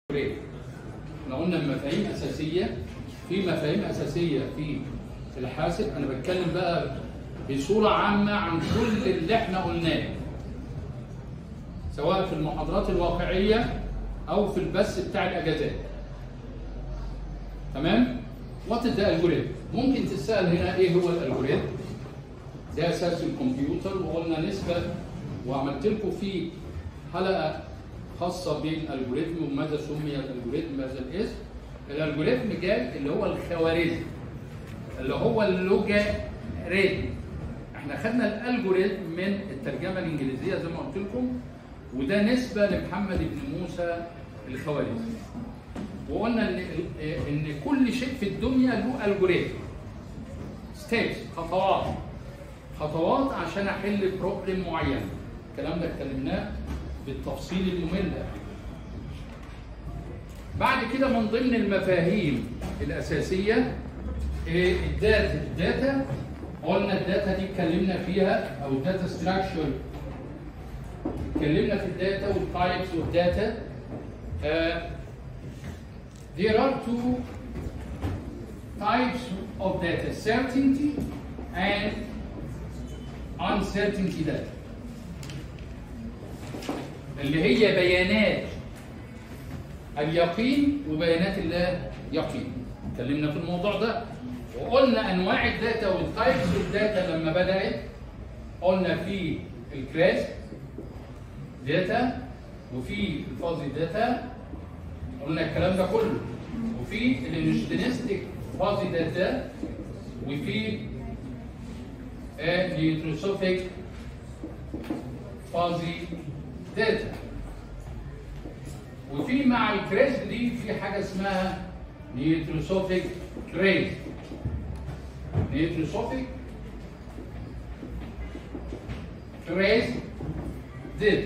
احنا قلنا مفاهيم اساسيه، في مفاهيم اساسيه في الحاسب. انا بتكلم بقى بصوره عامه عن كل اللي احنا قلناه سواء في المحاضرات الواقعيه او في البث بتاع الاجازات. تمام؟ وات از ذا الجوريثم؟ ممكن تسال هنا ايه هو الالجوريثم؟ ده اساس الكمبيوتر، وقلنا نسبه وعملت لكم في حلقه خاصه بالالجوريثم وماذا سمي الالجوريثم بهذا الاسم. الالجوريثم جاء اللي هو الخوارزم، اللي هو اللوجاريتم. احنا خدنا الالجوريثم من الترجمه الانجليزيه زي ما قلت لكم، وده نسبه لمحمد بن موسى الخوارزمي. وقلنا ان كل شيء في الدنيا له الجوريثم، ستيبس، خطوات عشان احل بروبلم معين. الكلام ده اتكلمناه بالتفصيل الممل. بعد كده من ضمن المفاهيم الاساسيه الداتا. قلنا الداتا دي اتكلمنا فيها، او الداتا ستراكشر اتكلمنا في الداتا والتايبس والداتا. There are two types of data: certainty and uncertainty data. اللي هي بيانات اليقين وبيانات اللا يقين. اتكلمنا في الموضوع ده وقلنا انواع الداتا والتايبس والداتا. لما بدات قلنا في الكلاس داتا وفي الفازي داتا، قلنا الكلام ده كله، وفي الانستنستيك فازي داتا، وفي النيوتروسوفيك فازي داتا. وفي مع الكريس دي في حاجه اسمها نيوتروسوفيك كريس. نيوتروسوفيك كريس داتا.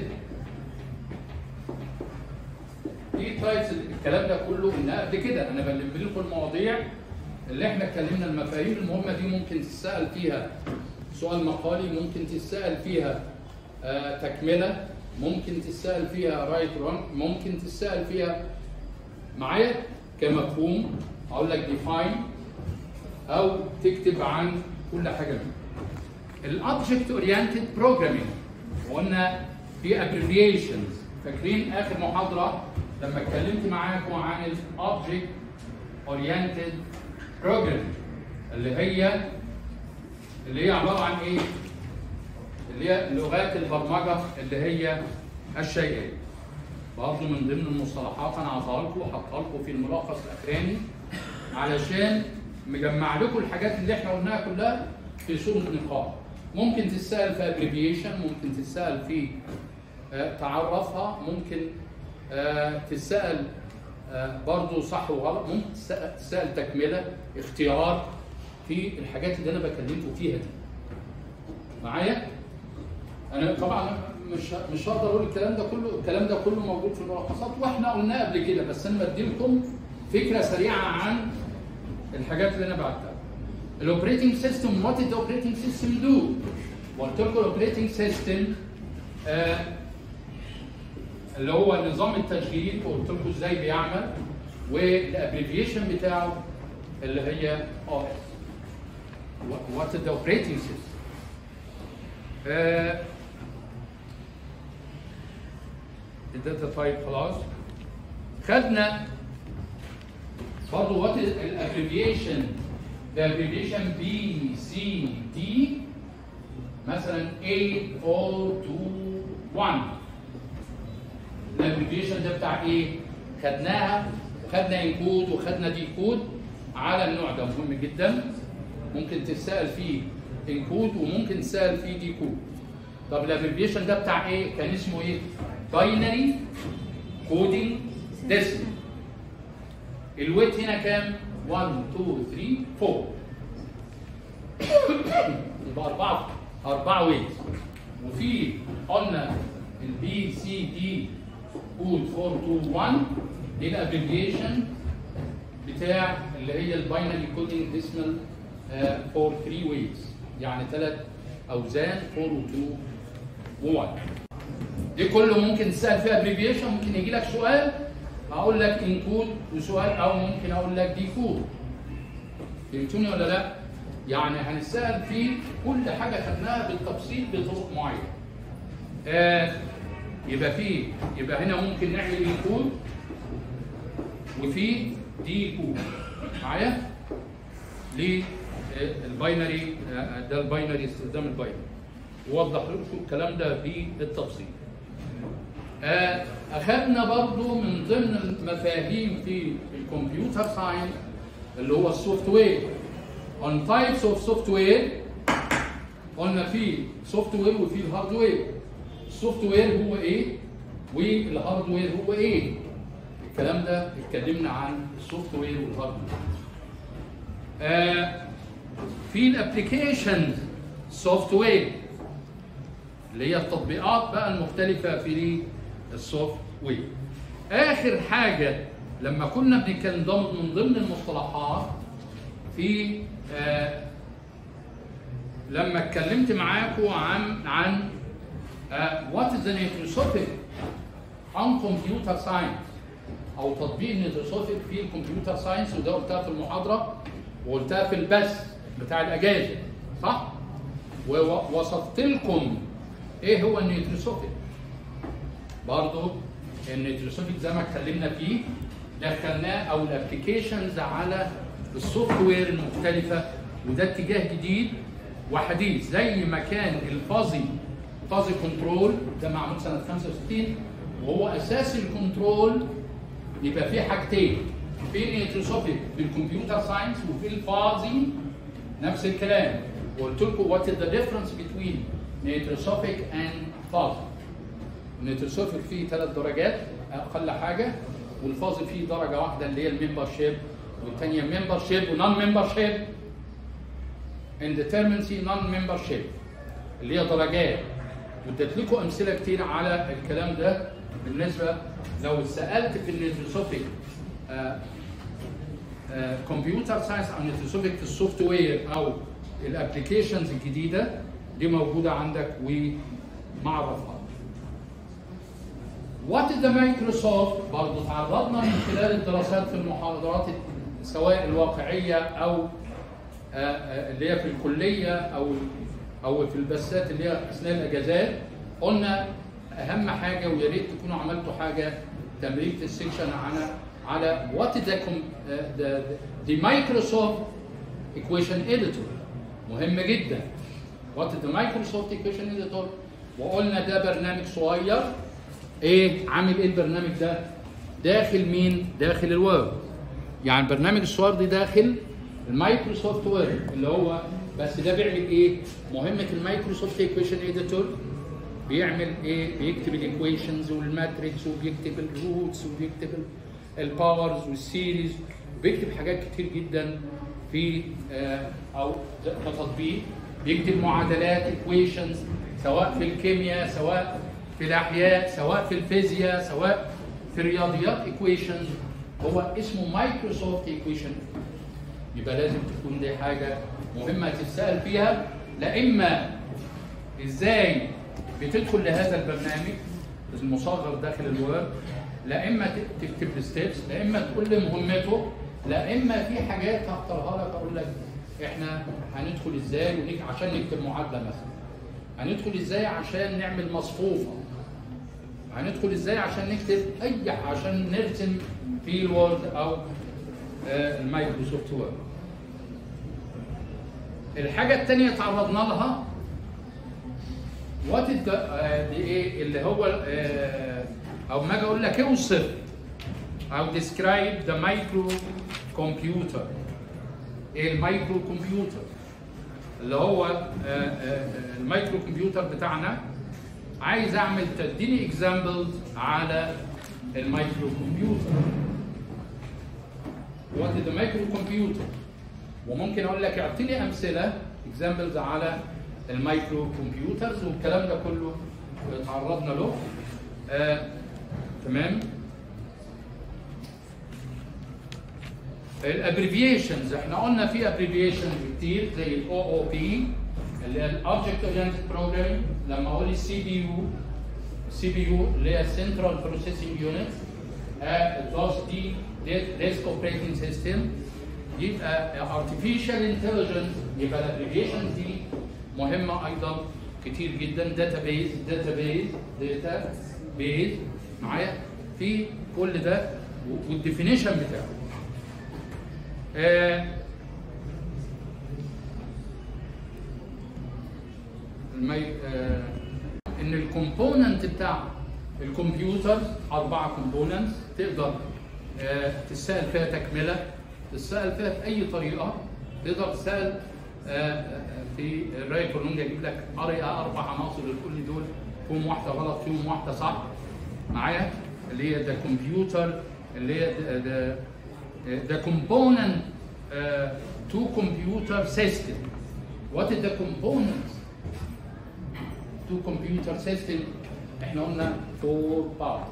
دي تايبس. الكلام ده كله قلنا قبل كده. انا بلم لكم المواضيع اللي احنا اتكلمنا. المفاهيم المهمه دي ممكن تسال فيها سؤال مقالي، ممكن تسال فيها تكمله، ممكن تسال فيها رايت رون، ممكن تسال فيها معايا كمفهوم اقول لك ديفاين، او تكتب عن كل حاجه منها. الاوبجكت اورينتد بروجرامينج وقلنا في ابريفيشنز. فاكرين اخر محاضره لما اتكلمت معاكم عن الاوبجكت اورينتد بروجرامينج اللي هي عباره عن ايه؟ اللي هي لغات البرمجه اللي هي الشيئيه. برضه من ضمن المصطلحات انا عطاها لكم وحطها لكم في الملخص الاخراني علشان مجمع لكم الحاجات اللي احنا قلناها كلها في صوره نقاط. ممكن تسال في ابريفيشن، ممكن تسال في تعرفها، ممكن تسال برضه صح وغلط، ممكن تسال تكمله، اختيار في الحاجات اللي انا بكلمكم فيها دي. معايا؟ انا طبعا مش هقدر اقول الكلام ده كله موجود في الملخصات واحنا قلناه قبل كده، بس انا بدي لكم فكره سريعه عن الحاجات اللي انا بعتها. الاوبريتنج سيستم، وات ذا اوبريتنج سيستم دو؟ قلت لكم الاوبريتنج سيستم اللي هو النظام التشغيل، وقلت لكم ازاي بيعمل، والابريفيشن بتاعه اللي هي OS. وات ذا اوبريتنج سيستم. الداتا تايب خلاص خدنا. برضه وات الابريفيشن. الابريفيشن BCD مثلا 8021. الابريفيشن ده بتاع ايه؟ خدنا انكود وخدنا ديكود على النوع ده، مهم جدا. ممكن تسال فيه انكود وممكن تسال فيه ديكود. طب الابريفيشن ده بتاع ايه؟ كان اسمه ايه؟ باينري كودينج ديسمال. الويت هنا كام؟ 1 2 3 4. يبقى 4 ويت. وفي قلنا البي سي دي كود 421 دي الابريفيشن بتاع اللي هي الباينري كودينج ديسمال فور 3 ويتس، يعني 3 اوزان 4 و 2 و 1. دي كله ممكن تسال فيها ابريفيشن. ممكن يجي لك سؤال اقول لك انكود وسؤال، او ممكن اقول لك ديكود. فهمتوني ولا لا؟ يعني هنسال في كل حاجه خدناها بالتفصيل بطرق معينه. يبقى هنا ممكن نعمل انكود وفي ديكود معايا للباينري. ده الباينري، استخدام الباينري. ووضح لكم الكلام ده بالتفصيل. اخذنا برضو من ضمن المفاهيم في الكمبيوتر ساينس اللي هو السوفت وير. on types of software قلنا في سوفت وير وفي الهاردوير. السوفت وير هو ايه والهاردوير هو ايه. الكلام ده اتكلمنا عن السوفت وير والهاردوير. في الابلكيشنز سوفت وير اللي هي التطبيقات بقى المختلفه في السوفت وير. اخر حاجه لما كنا بنتكلم من ضمن المصطلحات في لما اتكلمت معاكم عن what is the Nitrosophil on computer science او تطبيق النيتروسوفيل في الكمبيوتر ساينس. وده قلتها في المحاضره وقلتها في البث بتاع الاجازه، صح؟ ووصفت لكم ايه هو النيتروسوفيل. برضه النيتروسوفيل زي ما اتكلمنا فيه دخلناه او الابلكيشنز على السوفت وير المختلفه، وده اتجاه جديد وحديث. زي ما كان الفازي كنترول ده معمول سنه 65 وهو اساس الكنترول. يبقى في حاجتين، في النيتروسوفيل في الكمبيوتر ساينس وفي الفازي نفس الكلام. وقلت لكم وات از ذا ديفرنس بين نيتروسوفيك اند فازي. النيتروسوفيل فيه 3 درجات اقل حاجه، والفازي فيه درجه واحده اللي هي الممبر شيب، والثانيه ممبر شيب ونون ممبر شيب. انديترمنسي نون ممبر شيب اللي هي درجات. واديت لكم امثله كتير على الكلام ده. بالنسبه لو اتسالت في النيتروسوفيك كمبيوتر ساينس او نيتروسوفيك في السوفت وير او الابلكيشنز الجديده دي موجوده عندك ومعرفها. وات ذا مايكروسوفت برضه تعرضنا من خلال الدراسات في المحاضرات سواء الواقعيه او اللي هي في الكليه او في البثات اللي هي اثناء الاجازات. قلنا اهم حاجه ويا ريت تكونوا عملتوا حاجه تمرين السكشن على وات ذا مايكروسوفت ايكويشن اديتور. مهم جدا وات ذا مايكروسوفت ايكويشن اديتور. وقلنا ده برنامج صغير. ايه عامل ايه البرنامج ده؟ داخل مين؟ داخل الوورد. يعني البرنامج الصغير ده داخل المايكروسوفت وورد اللي هو بس ده بيعمل ايه؟ مهمه المايكروسوفت ايكويشن اديتور بيعمل ايه؟ بيكتب الايكويشنز والماتريكس وبيكتب الروتس وبيكتب الباورز والسيريز وبيكتب حاجات كتير جدا في او كتطبيق. بيكتب معادلات ايكويشنز سواء في الكيمياء سواء في الاحياء سواء في الفيزياء سواء في الرياضيات ايكويشنز. هو اسمه مايكروسوفت ايكويشن. يبقى لازم تكون دي حاجه مهمه تتسال فيها. لا اما ازاي بتدخل لهذا البرنامج المصغر داخل الوورد، لا اما تكتب الستبس، لا اما تقول لي مهمته، لا اما في حاجات هختارها لك اقول لك احنا هندخل ازاي عشان نكتب معادله مثلا، هندخل ازاي عشان نعمل مصفوفه، هندخل ازاي عشان نكتب عشان نرسم في الوورد او المايكروسوفت وورد. الحاجه الثانيه تعرضنا لها وات ايه اللي هو او ما اجي اقول لك اوصف او ديسكرايب ذا مايكرو كمبيوتر. ايه المايكرو كمبيوتر؟ اللي هو المايكرو كمبيوتر بتاعنا. عايز اعمل تديني اكزامبلز على المايكرو كمبيوتر. وات ذا مايكرو كمبيوتر، وممكن اقول لك اعطيني امثله اكزامبلز على المايكرو كمبيوترز، والكلام ده كله تعرضنا له. تمام. الابريفيشنز احنا قلنا في ابريفيشنز كتير زي الاو او بي اللي هي الاوبجكت اورينتد بروجرامينج. لما اقول السي بي يو اللي هي سنترال بروسيسنج يونت، دي ديسك اوبريتنج سيستم. يبقى artificial intelligence، يبقى الابلكيشنز دي مهمه ايضا كتير جدا. داتابيز معايا في كل ده والديفينيشن بتاعه. ان الكومبوننت بتاع الكمبيوتر 4 كومبوننتس تقدر تسأل فيها تكمله، تسأل فيها في اي طريقه، تقدر تسأل في الراي كولونج يجيب لك 4 عناصر لكل دول، فيهم واحده غلط فيهم واحده صح معايا، اللي هي ده كمبيوتر، اللي هي ده كومبوننت تو كمبيوتر سيستم. وات از ذا كومبوننت تو كمبيوتر سيستم؟ احنا قلنا 4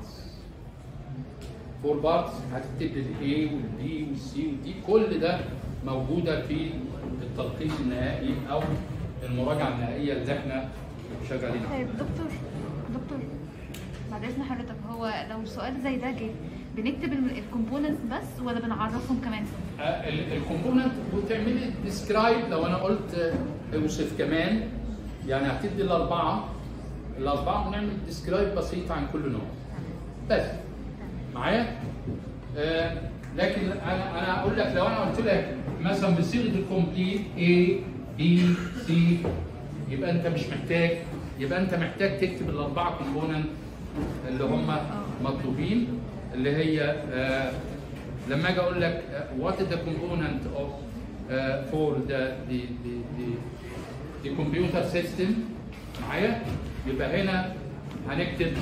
بارتس هتكتب الاي والبي والسي والدي، كل ده موجوده في التلخيص النهائي او المراجعه النهائيه اللي احنا شغالين عليها. طيب دكتور بعد اذن حضرتك، هو لو سؤال زي ده جه بنكتب الكومبوننتس بس ولا بنعرفهم كمان؟ الكومبوننت وتعملي ديسكرايب. لو انا قلت اوصف كمان، يعني هتدي الاربعه ونعمل ديسكرايب بسيط عن كل نوع بس معايا. لكن انا اقول لك، لو انا قلت لك مثلا بصيغه الكومبليت A B C، يبقى انت مش محتاج، يبقى انت محتاج تكتب الاربعه كومبوننت اللي هم مطلوبين، اللي هي لما اجي اقول لك what is the component of for the computer system معايا، يبقى هنا هنكتب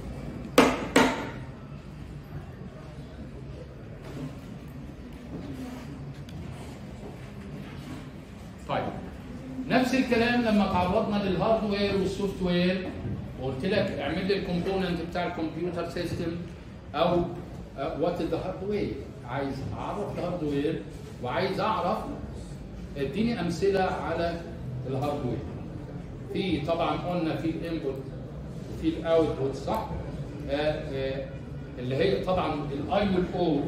طيب. نفس الكلام لما تعرضنا للهاردوير والسوفت وير وقلت لك اعمل لي الكومبوننت بتاع الكمبيوتر سيستم، او وات از ذا هاردوير، عايز اعرف الهاردوير وعايز اعرف اديني امثله على الهاردوير. في طبعا قلنا في الانبوت وفي الاوتبوت صح؟ اللي هي طبعا الاي والاو،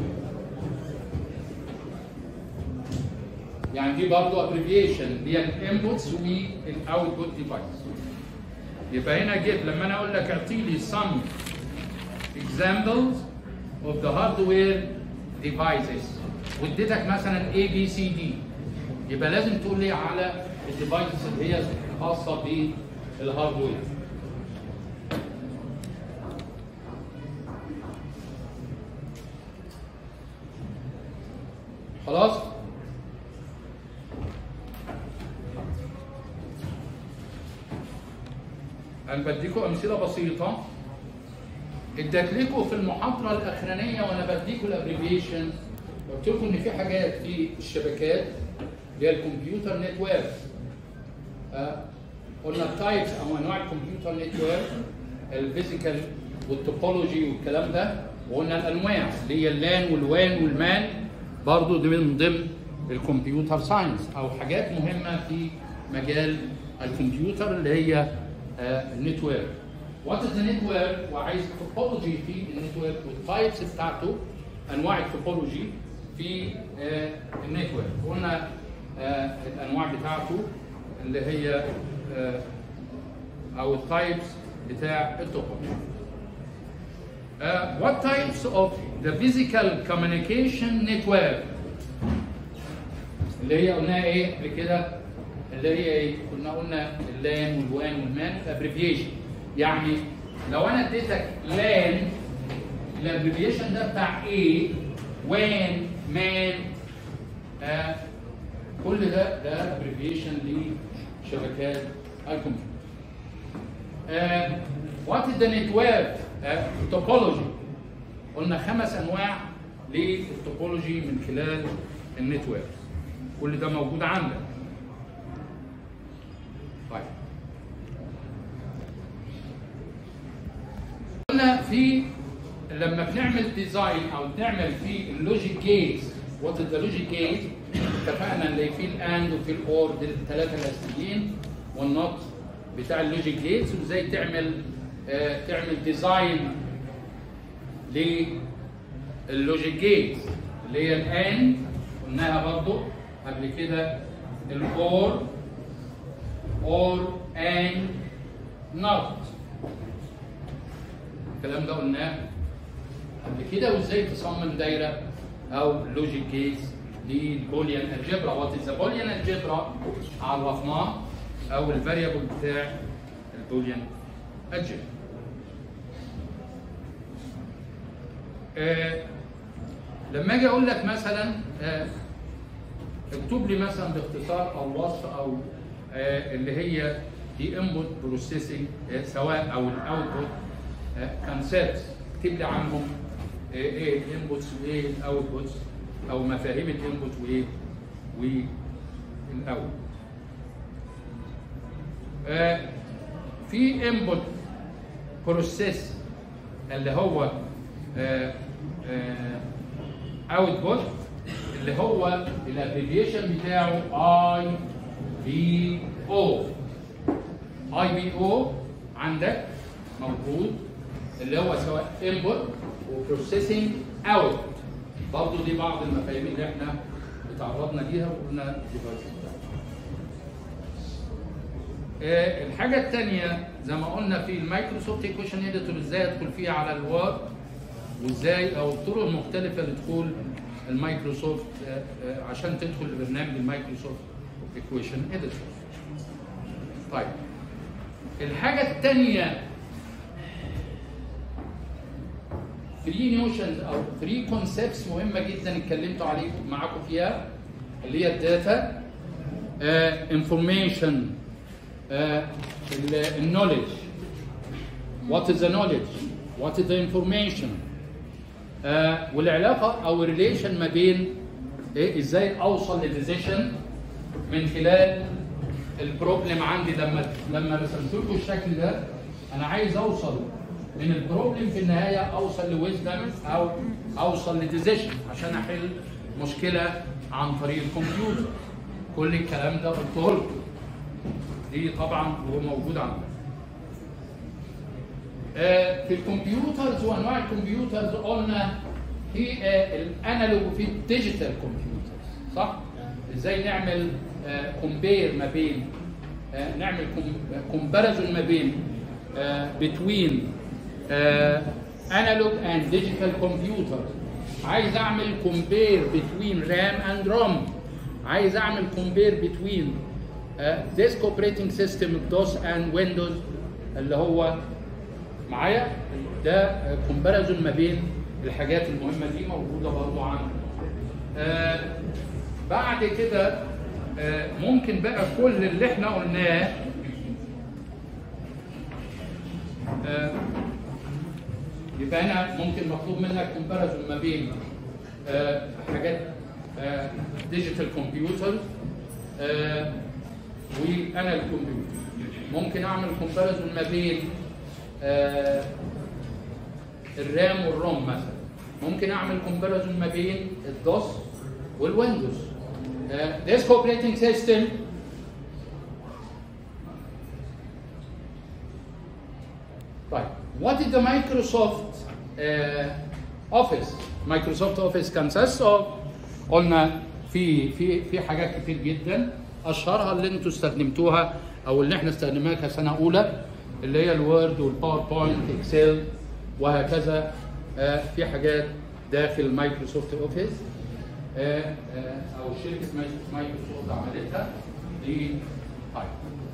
يعني دي برضه ابريفيشن اللي هي الانبوتس والاوتبوت ديفايس. يبقى هنا جيت لما انا اقول لك اعطي لي some examples of the hardware devices واديتك مثلا A B C D، يبقى لازم تقول لي على الديفايسز اللي هي خاصه بالهاردوير. خلاص؟ أنا بديكم أمثلة بسيطة اديت لكم في المحاضرة الأخرانية وأنا بديكم الأبريفيشن، قلت لكم إن في حاجات في الشبكات اللي هي الكمبيوتر نتورك. قلنا التايبس أو أنواع الكمبيوتر نتورك، الفيزيكال والتوبولوجي والكلام ده، وقلنا الأنواع اللي هي اللان والوان والمان، برضه دي من ضمن الكمبيوتر ساينس أو حاجات مهمة في مجال الكمبيوتر اللي هي النتورك. وات از نتورك، وعايز توبولوجي في النتورك والتايبس بتاعته، انواع التوبولوجي في النتورك. قلنا الانواع بتاعته اللي هي او التايبس بتاع التوبولوجي. What types of the physical communication network اللي هي قلناها ايه قبل كده، اللي هي ايه؟ قلنا اللان والوان والمان ابريفيشن. يعني لو انا اديتك لان الابريفيشن ده بتاع ايه؟ وان مان كل ده ابريفيشن لشبكات الكمبيوتر. وات از ذا نتورك توبولوجي؟ قلنا 5 انواع للتوبولوجي من خلال النتورك، كل ده موجود عندك. طيب قلنا في لما بنعمل ديزاين او بنعمل في اللوجيك جيتس، وات ذا لوجيك جيت؟ اتفقنا اللي في الاند وفي الاور، دي الثلاثه الاساسيين والنوت بتاع اللوجيك جيتس، وازاي تعمل ديزاين اللوجيك جيت اللي هي الاند، قلناها برضو قبل كده، الاور، اور اند نوت، الكلام ده قلناه قبل كده. وازاي تصمم دايره او لوجيك جيت للبوليان الجبرا. وات از بوليان الجبرا عرفناه، او الفاريبل بتاع البوليان الجبرا. لما اجي اقول لك مثلا اكتب لي مثلا باختصار او وصف او اللي هي دي انبوت بروسيسنج، سواء او الاوتبوت كونسبتس، اكتب لي عنهم ايه الانبوتس وايه الاوتبوتس، او مفاهيم الانبوت وايه والاوتبوت. في انبوت بروسيس اللي هو اوتبوت اللي هو الابريفيشن بتاعه اي بي او. اي بي او عندك موجود اللي هو سواء انبوت وبروسيسنج اوتبوت. برضه دي بعض المفاهيم اللي احنا اتعرضنا ليها وقلنا ديفايس. الحاجه الثانيه زي ما قلنا في المايكروسوفت ايكويشن اديتور، ازاي ادخل فيها على الوورد، وازاي او الطرق المختلفه لدخول المايكروسوفت عشان تدخل لبرنامج المايكروسوفت ايكويشن اديتور. طيب الحاجه الثانيه 3 نوشنز او 3 كونسبتس مهمه جدا اتكلمت عليكم معاكم فيها، اللي هي الداتا، انفورميشن، النوليدج. وات از ذا نوليدج؟ وات از ذا انفورميشن؟ والعلاقه او الريليشن ما بين ازاي اوصل لديسيشن من خلال البروبلم عندي. لما رسمت لكم الشكل ده انا عايز اوصل من البروبلم في النهايه اوصل لويزدم او اوصل لديسيشن عشان احل مشكله عن طريق الكمبيوتر. كل الكلام ده قلته لكم، دي طبعا هو موجود عندنا. في الكمبيوترز وانواع الكمبيوترز قلنا في الانالوج وفي الديجيتال كمبيوترز، صح؟ ازاي نعمل كومبير ما بين نعمل كومباريزون ما بين between analog and digital computers. عايز اعمل compare between RAM and ROM. عايز اعمل compare between disk operating system DOS and Windows اللي هو معايا ده comparison ما بين الحاجات المهمه دي موجوده برضه عندنا. بعد كده ممكن بقى كل اللي احنا قلناه يبقى انا ممكن مطلوب منك كومباريزون ما بين حاجات ديجيتال كمبيوتر وانا الكمبيوتر. ممكن اعمل كومباريزون ما بين الرام والروم مثلا. ممكن اعمل كومباريزون ما بين الدوس والويندوز. ديسك اوبريتنج سيستم طيب what is the Microsoft Office? Microsoft Office consists of قلنا في حاجات كتير جدا، اشهرها اللي انتوا استخدمتوها او اللي احنا استخدمناها كسنه اولى اللي هي الوورد والباوربوينت اكسل وهكذا. في حاجات داخل مايكروسوفت اوفيس او شركه مايكروسوفت عملتها دي. طيب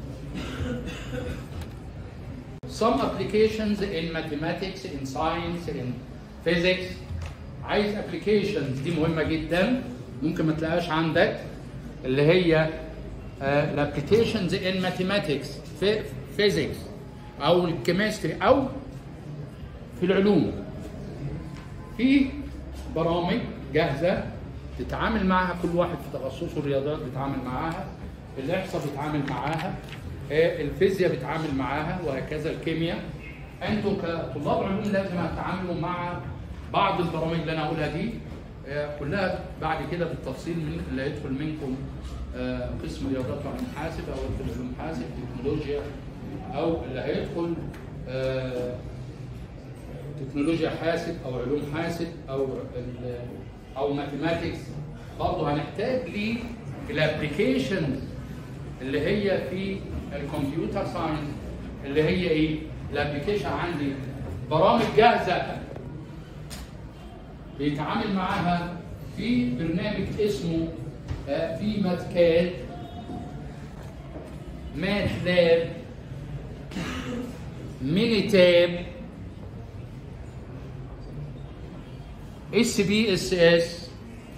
some applications in mathematics, in science, in physics. عايز applications دي مهمة جدا ممكن ما تلاقيهاش عندك، اللي هي applications in mathematics, physics أو الكيمستري أو في العلوم. في برامج جاهزة تتعامل معها كل واحد في تخصصه. الرياضيات بيتعامل معاها، الإحصاء بيتعامل معاها، الفيزياء بيتعامل معاها، وهكذا الكيمياء. انتوا كطلاب علوم لازم تتعاملوا مع بعض البرامج اللي انا هقولها دي كلها بعد كده بالتفصيل. من اللي هيدخل منكم قسم رياضيات وعلوم حاسب او يدخل علوم حاسب تكنولوجيا، او اللي هيدخل تكنولوجيا حاسب او علوم حاسب او ماثيماتكس، برضه هنحتاج للابلكيشنز اللي هي في الكمبيوتر ساينس، اللي هي ايه؟ الابلكيشن عندي برامج جاهزه بيتعامل معاها في برنامج اسمه في ماتكاد، ماتلاب، مينيتاب، SPSS،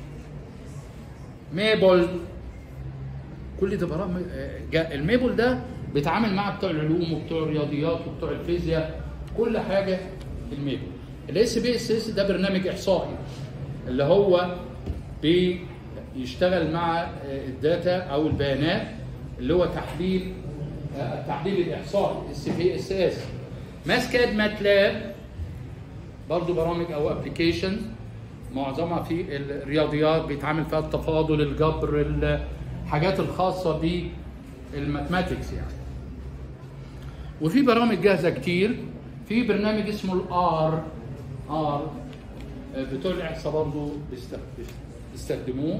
ميبل. كل ده برامج. الميبل ده بيتعامل مع بتوع العلوم وبتوع الرياضيات وبتوع الفيزياء، كل حاجه في الميبل. SPSS ده برنامج احصائي اللي هو بيشتغل مع الداتا او البيانات، اللي هو التحليل الاحصائي SPSS. ماسكاد، ماتلاب برضو برامج او ابلكيشن معظمها في الرياضيات، بيتعامل فيها التفاضل، الجبر، الحاجات الخاصه بالماثماتكس يعني. وفي برامج جاهزه كتير. في برنامج اسمه الار بتوع الاحصاء برضو بيستخدموه.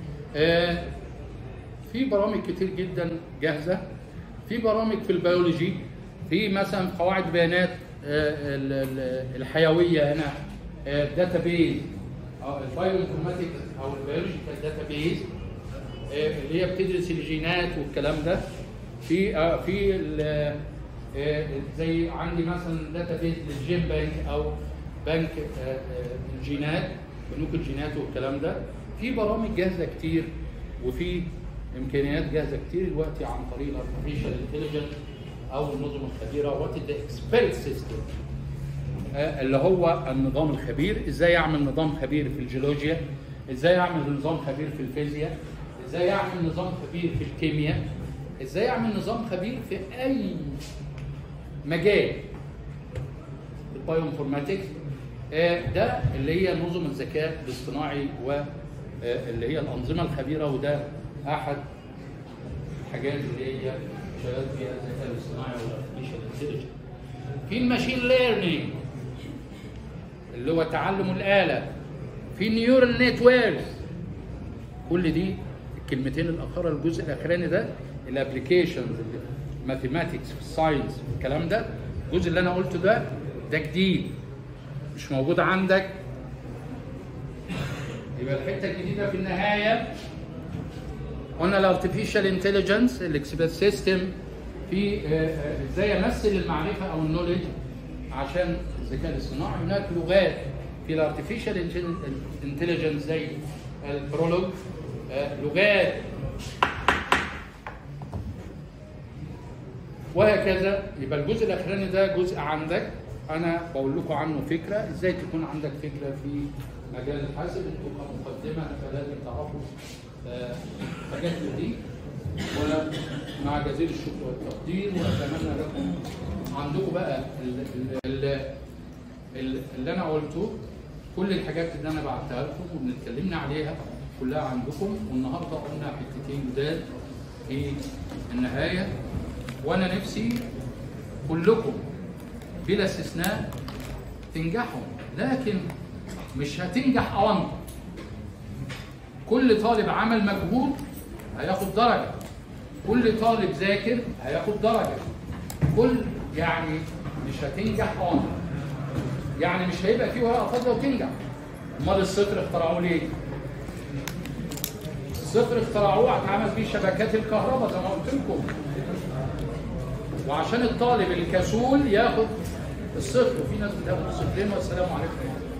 في برامج كتير جدا جاهزه. في برامج في البيولوجي، في مثلا قواعد بيانات الحيويه هنا، داتابيز، البايو انفورماتكس او البيولوجيكال داتابيز اللي هي بتدرس الجينات والكلام ده. في زي عندي مثلا داتابيز للجين بانك او بنك الجينات، بنوك الجينات والكلام ده. في برامج جاهزه كتير وفي امكانيات جاهزه كتير دلوقتي عن طريق الارتفيشال انتليجنس او النظم الخبيره. وات ذا اكسبيرت سيستم اللي هو النظام الخبير. ازاي اعمل نظام خبير في الجيولوجيا، ازاي اعمل نظام خبير في الفيزياء، ازاي اعمل نظام خبير في الكيمياء، ازاي اعمل نظام خبير في اي مجال. البايو انفورماتكس ده اللي هي نظم الذكاء الاصطناعي واللي هي الانظمه الخبيره، وده احد الحاجات اللي هي شغال فيها الذكاء الاصطناعي والارتفيشال انتليجنس. في الماشين ليرنينج اللي هو تعلم الاله. في النيورال نتوركس. كل دي الكلمتين الاخرى، الجزء الاخراني ده الابلكيشنز، الماثيماتكس في الساينس والكلام ده. الجزء اللي انا قلته ده جديد مش موجود عندك. يبقى الحته الجديده في النهايه قلنا الارتفيشال انتليجنس، الاكسبيرت سيستم، في ازاي امثل المعرفه او النولج عشان الذكاء الاصطناعي. هناك لغات في الارتفيشال انتليجنس زي البرولوج، لغات وهكذا. يبقى الجزء الاخراني ده جزء عندك، انا بقول لكم عنه فكره، ازاي تكون عندك فكره في مجال الحاسب. انتوا كمقدمه فلازم تعرفوا حاجات دي. ومع جزيل الشكر والتقدير، واتمنى لكم عندكم بقى اللي انا قلته، كل الحاجات اللي انا بعتها لكم وبنتكلمنا عليها كلها عندكم. والنهارده قلنا حتتين جداد في النهايه، وانا نفسي كلكم بلا استثناء تنجحوا، لكن مش هتنجح اوامر. كل طالب عمل مجهود هياخد درجه، كل طالب ذاكر هياخد درجه، يعني مش هتنجح اوامر. يعني مش هيبقى فيه ورقه فاضيه وتنجح. امال الصفر اخترعوه ليه؟ الصفر اخترعوه اتعمل فيه شبكات الكهرباء زي ما قلت لكم، وعشان الطالب الكسول ياخد الصفر، وفي ناس بتاخد الصفرين. والسلام عليكم.